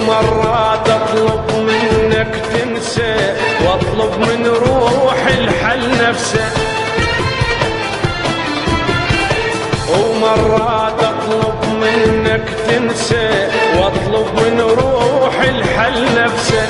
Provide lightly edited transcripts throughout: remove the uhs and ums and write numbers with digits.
ومرات اطلب منك تنسى واطلب من روح الحل نفسه، ومرات اطلب منك تنسى واطلب من روح الحل نفسه،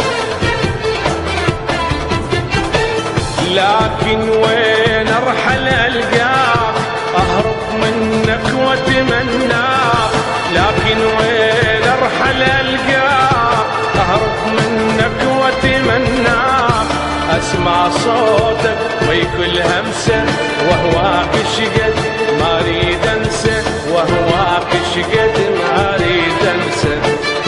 لكن وين ارحل القاك اهرب منك واتمناك، لكن وين ارحل القاك اهرب منك واتمناك، اسمع صوتك وي كل همسه وهواك شقد ما اريد انسى، وهواك شقد ما اريد انسى.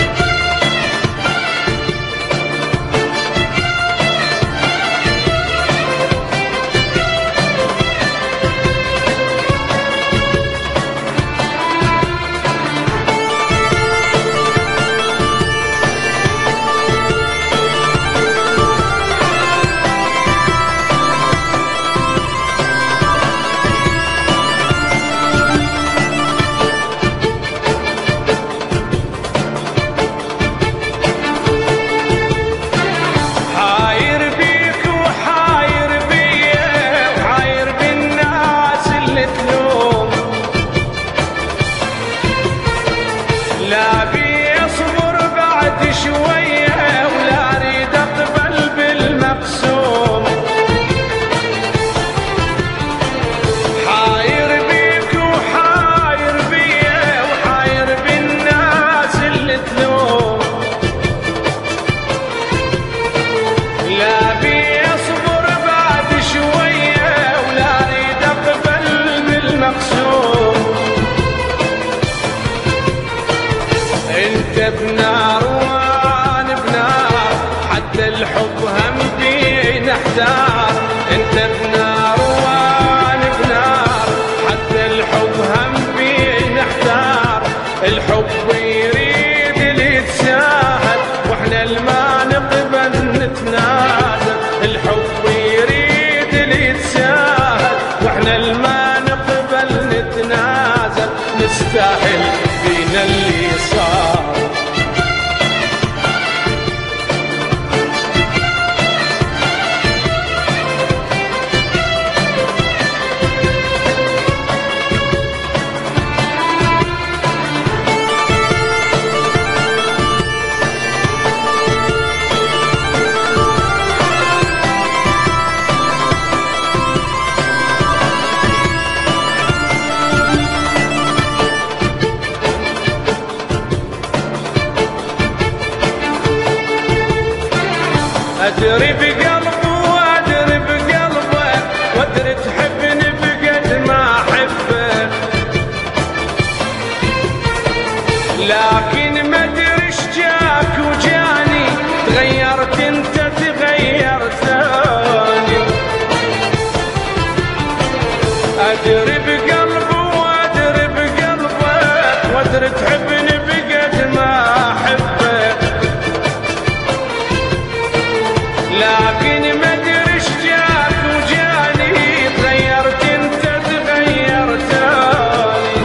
لا بي اصبر بعد شوية ولا اريد اقبل بالمقسوم، حاير بيك وحاير بيا وحاير بالناس اللي تلوم، لا بي اصبر بعد شوية ولا اريد اقبل بالمقسوم، انت بنار وانا بنار حتى الحب هم بينا احتار، انت بنار وانا بنار حتى الحب هم بينا احتار، الحب يريد اللي يتساهل واحنا الما نقبل نتنازل، الحب يريد اللي يتساهل واحنا الما نقبل نتنازل، نستاهل فينا اللي صار. أدري بقلبه وأدري بقلبه وأدري تحبني بقد ما أحبه، لكن ما أدري إيش جاك وجاني تغيرت أنت تغيرت ثاني، أدري بقلبه وأدري بقلبه وأدري تحبني بقد ما أحبه، لكن ما ادري ايش جاك وجاني تغيرت انت تغيرت اني،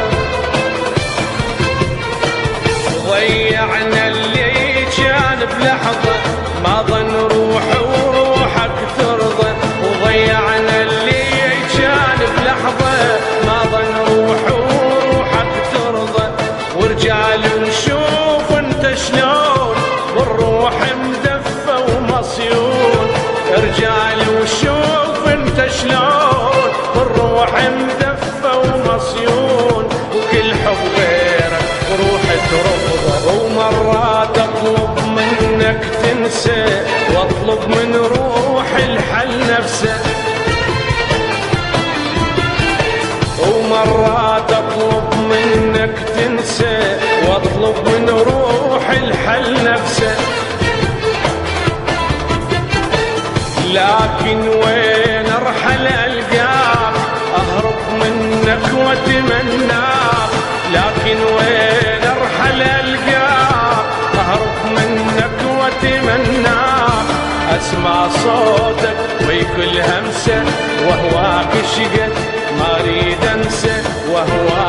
ضيعنا اللي كان بلحظه ما ظن روحي وروحك ترضى، وضيعنا اللي كان بلحظه ما ظن روحي وروحك ترضى، ورجال نشوف انت شلون والروح مدفى ومصيون، رجال وشوف انت شلون والروح مدفى ومصيون، وكل حب غيرك وروحي ترفضه، ومرات اطلب منك تنسى واطلب من روح الحل نفسه، ومرات اطلب منك تنسى واطلب من روح الحل نفسه، لكن وين ارحل القاك اهرب منك واتمناك، لكن وين ارحل القاك اهرب منك واتمناك، اسمع صوتك وي كل همسه وهواك شقد ما اريد انسى، وهواك